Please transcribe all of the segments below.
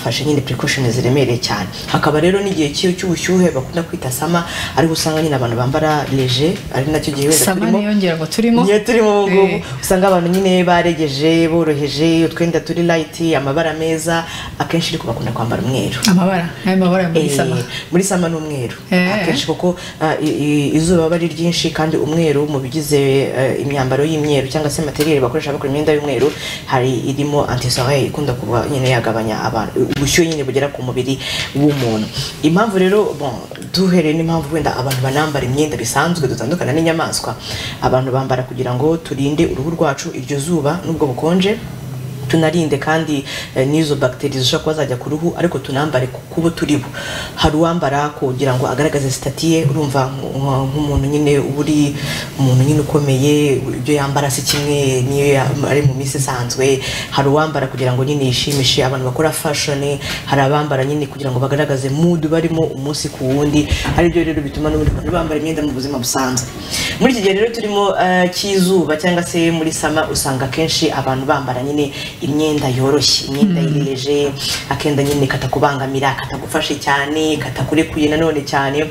fashe nyine precautions ziremereye cyane. Hakaba rero n'igihe cy'ubushyuhe bakunda kwita sama, ariko usanga nyine abantu bambara leger, ari nacyo gihe wenda turimo yongera ngo turimo ngubu usanga abantu nyine baregeje boroheje, utwenda turi light, amabara meza, akenshi ariko bakunda kwambara umweru. Amabara muri sama n'umweru akenshi kuko izuba bari ryinshi, kandi umweru mu bigize imyambaro y'imyeru cyangwa se materiel bakoresha bakora imyenda y'umweru hari irimo anti-soleil ikunda kuba nyine yagabanya abantu ubushyuhe nyine bugera ku mubiri w'umuntu. Impamvu rero duhereye n'impamvu wenda abantu banambara imyenda bisanzwe dutandukana n'inyamaswa, abantu bambara kugira ngo turinde uruhu rwacu iryo zuba n'ubwo bukonje, tunarinde kandi n'izo bacteria zishobora kuba zajya ku ruhu, ariko tunambare kubo turibo. Hari uwambara kugira ngo agaragaze statiye, urumva nk'umuntu nyine uri umuntu nyine ukomeye, ibyo yambara si kimwe niyo ari mu minsi isanzwe. Hari uwambara kugira ngo nyine yishimishe, abantu bakora fashion, hari abambara nyine kugira ngo bagaragaze mood barimo umunsi ku wundi. Hari ibyo rero bituma n'ubundi bambara imyenda mu buzima busanzwe. Muri iki gihe rero turimo cy'izuba cyangwa se muri sama, usanga kenshi abantu bambara nyine imyenda yoroshye, imyenda yireje, akenda nyine katakubangamira, katagufashe cyane, katakurekuye nanone cyane.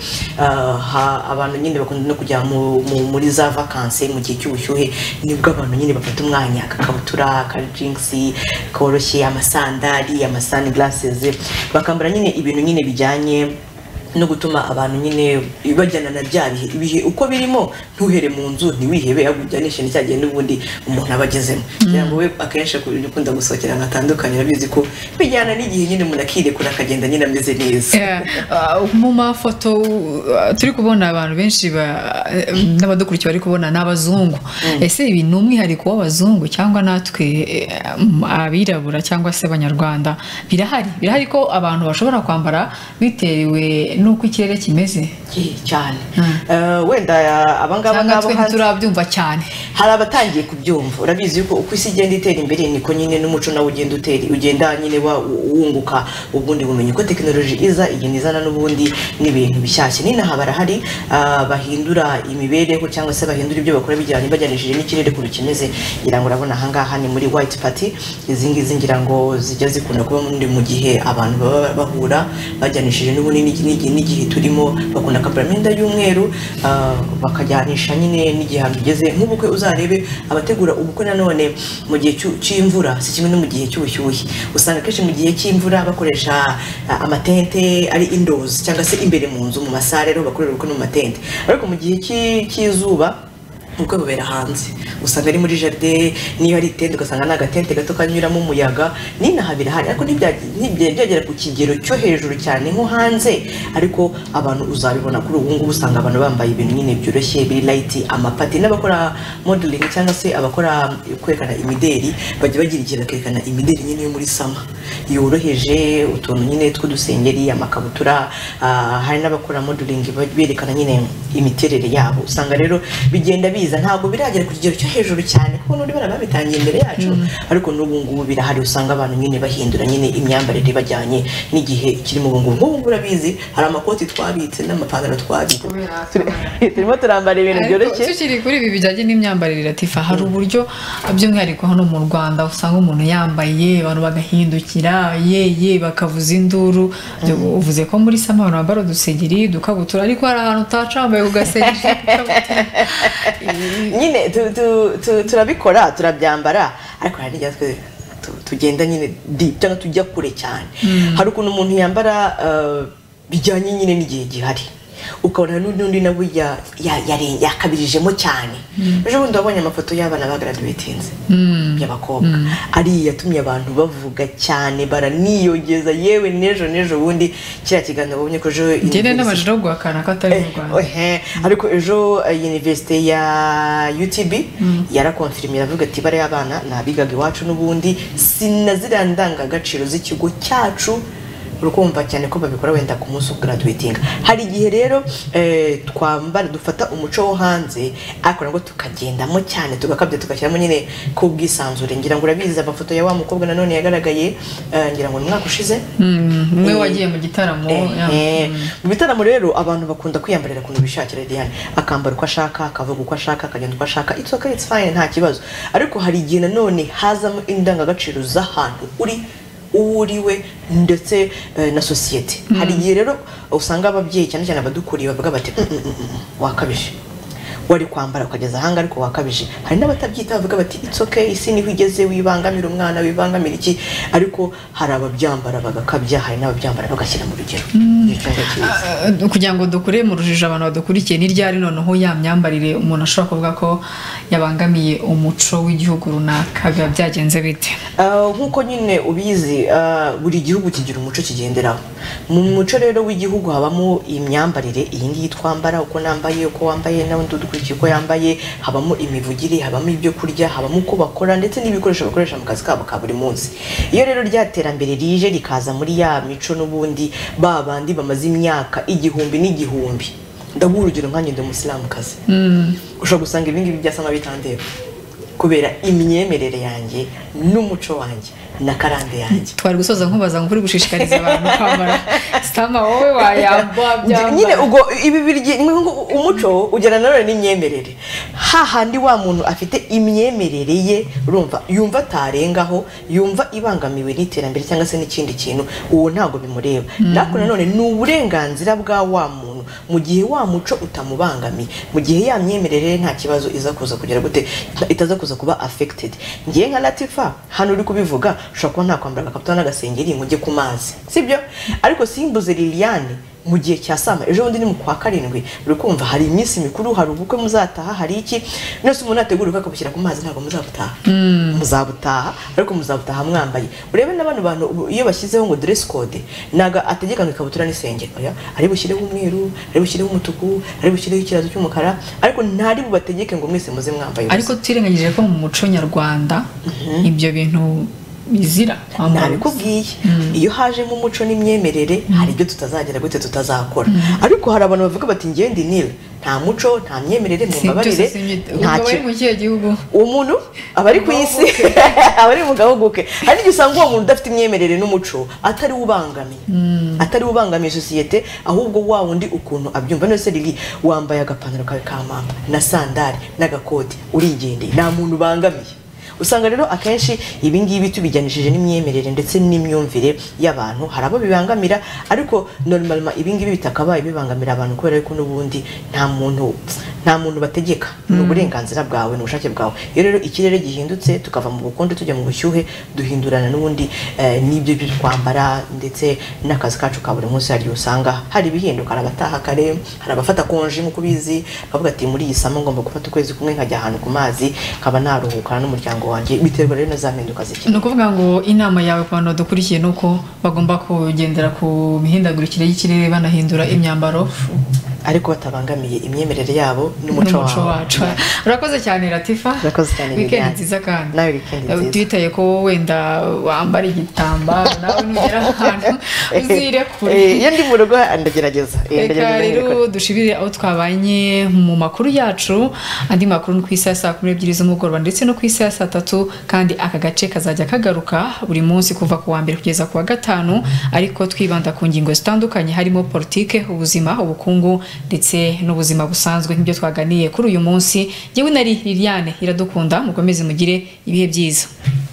Abantu nyine bakunda no kujya muri za vacances mu gihe cy'ubushyuhe, nibwo abantu nyine bafata umwanya akakabutura, ka jeans koroshye, amasandali, sunglasses, bakambara nyine ibintu nyine bijyanye no gutuma abantu nyine bajyana na bya bihe uko birimo. Ntuhere mu nzu ntiwihebe, agujyanishe n'icyagiye n'ubundi umuntu abagezemo, kugira ngo we akenshi ukunda gusohokera ngatandukanye, abizi ko bijyana n'igihe nyine umuntu akirekura akagenda nyine ameze neza. Mu mafoto turi kubona abantu benshi n'abadukurikiye bari kubona n'abazungu. Ese ibi ni umwihariko w'abazungu cyangwa natwe abirabura cyangwa se abanyarwanda? Birahari ko abantu bashobora kwambara bitewe nuko ikirere kimeze cyane. Wenda abangaba nabo turabyumva cyane, hari abatangiye kubyumva. Urabizi yuko uko isi igenda itera imbere niko nyine n'umuco nawe ugenda nyine wunguka ubundi bumenyi, ko technology igenda izana n'ubundi n'ibintu bishyashya. Ninaha barahari bahindura imibereho cyangwa se bahindura ibyo bakora bajyanishije n'ikirere kuri kimeze. Ngira ngo urabona ahangaha ni muri white party, izi ngizi ngira ngo zijya zikunda kuba mu gihe abantu baba bahura bajyanishije n'ubundi n'igihe turimo, bakunda kwambara imyenda y'umweru bakajyanisha nyine n'igihe hantu ugeze. Nk'ubukwe uzarebe abategura ubukwe nanone mu gihe cy'imvura si kimwe no mu gihe cy'ubushyuhe. Usanga kenshi mu gihe cy'imvura bakoresha amatente ari indoors cyangwa se imbere mu nzu mu masare, rero bakorera ubukwe no mu matente. Ariko mu gihe cy'izuba ubukwe bubera hanze, usanga ari muri jardin, niyo ari itente ugasanga ni agatente gato kanyuramo umuyaga. Ninaha birahari, ariko ntibyagera ku kigero cyo hejuru cyane nko hanze, ariko abantu uzabibona kuri ubu ngubu usanga abantu bambaye ibintu nyine byoroshye biri light. Amapati n'abakora modeling cyangwa se abakora kwerekana imideri bajya bagira igihe bakerekana imideri nyine yo muri sama yoroheje, utuntu nyine tw'udusengeri, amakabutura. Hari n'abakora modeling berekana nyine imiterere yabo. Usanga rero bigenda biza, ntabwo biragera ku kigero cyo hejuru cyane kuko n'undi bana babitangiye imbere yacu, ariko n'ubu ngubu birahari. Usanga abantu nyine bahindura nyine imyambarire bajyanye n'igihe kiri mu bungu. Nk'ubu urabizi hari amakoti twabitse n'amapantaro twabitse, turimo turambara ibintu byoroshye. Tukiri kuri ibi bijyanye n'imyambarire, Latifa, hari uburyo by'umwihariko hano mu Rwanda usanga umuntu yambaye abantu bagahindukira bakavuza induru. Uvuze ko muri sama abantu bambara udusengeri, dukabutura, ariko hari ahantu utacambaye ugasengeri nyine turabikora turabyambara, ariko hari n'igihe tugenda nyine deep cyangwa tujya kure cyane. Hari ukuntu umuntu yambara bijyanye nyine n'igihe gihari, ukabona n'undi nawe yakabirijemo cyane. Ejo bundi wabonye amafoto y'abana bagraduatinze y'abakobwa, ari yatumye abantu bavuga cyane, baraniyogeza. Yewe n'ejo bundi kiriya kiganiro babonye ko ejo ngene n'amajoro guhakana ko atari mu Rwanda, ariko ejo University ya UTB yarakonfirmye iravuga ati bariya abana nabigaga iwacu n'ubundi sinazira ndangagaciro z'ikigo cyacu. Urukumva cyane ko babikora wenda ku munsi graduating. Hari igihe rero twambara dufata umuco wo hanze, ariko ngo tukagendamo cyane tugakabya tugashyiramo nyine ko bwisanzure. Ngira ngo urabizi amafoto ya wa mukobwa nanone yagaragaye, ngira ngo mwaka ushize mwe wagiye mu gitaramo. Mu bitaramo rero abantu bakunda kwiyambarira kuntu bishakira Diane, akambara uko ashaka, akavuga uko ashaka, akagenda uko ashaka. It's okay, it's fine, nta kibazo. Ariko hari igihe nanone hazamo indangagaciro z'ahantu uri uwuriwe ndetse na societe. Hari igihe rero usanga ababyeyi cyane cyane abadukuriye bavuga bati wakabije wari kwambara ukageza ahanga ariko wakabije. Hari n'abatabyita bavuga bati it's okay, isi niho igeze, wibangamira umwana, wibangamira iki, ariko hari ababyambara bagakabya, hari n'ababyambara bagashyira mu rugero. Kugira ngo dukure mu rujijo abantu badukurikiye, ni ryari noneho ya myambarire umuntu ashobora kuvuga ko yabangamiye umuco w'igihugu runaka, biba byagenze bite? Nk'uko nyine ubizi, buri gihugu kigira umuco kigenderaho. Mu muco rero w'igihugu habamo imyambarire iyi ngiyi twambara, uko nambaye, uko wambaye, n'undi udukurikiye uko yambaye, habamo imivugire, habamo ibyo kurya, habamo uko bakora ndetse n'ibikoresho bakoresha mu kazi kabo ka buri munsi. Iyo rero ryaterambere rije rikaza muri ya mico n'ubundi babandi bamaze imyaka igihumbi n'igihumbi, ndaguha urugero nkanjye ndi umusilamukazi, ushobora gusanga ibingibi byasa nk'abitandeba kubera imyemerere yanjye n'umuco wanjye na karande yanjye. Twari gusoza nkubaza ngo kuri gushishikariza abantu kwambara stama, wowe wayamba nyine ubwo ibi birye umuco ugera nanone n'imyemerere. Hahandi wa muntu afite imyemerere ye, urumva yumva atarengaho, yumva ibangamiwe n'iterambere cyangwa se n'ikindi kintu, uwo ntago bimureba. Nako nanone ni uburenganzira bwa wa muntu, mu gihe wa muco utamubangamiye, mu gihe ya myemerere nta kibazo iza kuza kugera gute, itaza kuza kuba affected. Ngiye nka Latifa hano uri kubivuga, ushobora kuba nta kwambara agakabutura n'agasengeri ngo ujye ku mazi, sibyo? Ariko simbuze Liliane mu gihe cya sama, ejo bundi ni mu kwa karindwi, uri kumva hari iminsi mikuru, hari ubukwe muzataha, hari iki, nose umuntu ategura akabushyira ku mazi, ntabwo muzabutaha. Muzabutaha ariko muzabutaha mwambaye. Urebe n'abantu bantu iyo bashyizeho ngo dress code, naga ategeka ngo ikabutura n'isengeri, oya, ari bushyireho umweru, ari bushyireho umutuku, ari bushyireho ikirazo cy'umukara, ariko ntari bubategeke ngo mwese muze mwambaye. Ariko tirengagije ko mu muco nyarwanda ibyo bintu bizira. Nabikubwiye, iyo haje mu muco n'imyemerere hari ibyo tutazagera gute tutazakora. Ariko hari abantu bavuga bati ngiye ndi nil, nta muco nta myemerere, mumbabarire, nta kintu mu kihe gihugu umuntu abari ku isi abari mu gahugu ke. Hari igihe usanga uwo muntu udafite imyemerere n'umuco atari ubangamiye, atari ubangamiye societe, ahubwo wa wundi ukuntu abyumva. Nose riri wambaye agapantaro kawe kamamba na sandali n'agakoti urigendeye, nta muntu bangamiye. Usanga rero akenshi ibi ngibi tubijyanishije n'imyemerere ndetse n'imyumvire y'abantu, hari abo bibangamira, ariko normalement ibi ngibi bitakabaye bibangamira abantu kubera yuko n'ubundi nta muntu bategeka, n'uburenganzira bwawe n'ubushake bwawe. Iyo rero ikirere gihindutse tukava mu bukonje tujya mu bushyuhe, duhindurana n'ubundi n'ibyo byo kwambara ndetse n'akazi kacu ka buri munsi. Hari usanga hari ibihinduka, hari abataha kare, hari abafata konje nk'uko ubizi, bavuga ati muri iyi sama ngomba gufata ukwezi kumwe nkajya ahantu ku mazi, nkaba naruhukana n'umuryango wanjye, biterwa rero na za mpinduka z'iki. Ni ukuvuga ngo inama yawe ku bantu badukurikiye ni uko bagomba kugendera ku mihindagurikire y'ikirere, banahindura imyambaro ariko batabangamiye imyemerere yabo n'umuco wacu. Urakoze cyane Latifa, weekend nziza kandi nawe weekend nziza. Twitaye ko wenda wambara igitambaro nawe nugera ahantu uzire kure. Iyo ndi mu rugo ndagerageza. Reka rero dushibire aho twabanye mu makuru yacu. Andi makuru ni ku isaha saa 12 z'umugoroba ndetse no ku isaha saa 3, kandi aka gace kazajya kagaruka buri munsi kuva ku wa mbere kugeza ku wa gatanu, ariko twibanda ku ngingo zitandukanye harimo politike, ubuzima, ubukungu ndetse n'ubuzima busanzwe nk'ibyo twaganiye kuri uyu munsi. Yewe nari Liliane Iradukunda, mukomeze mugire ibihe byiza.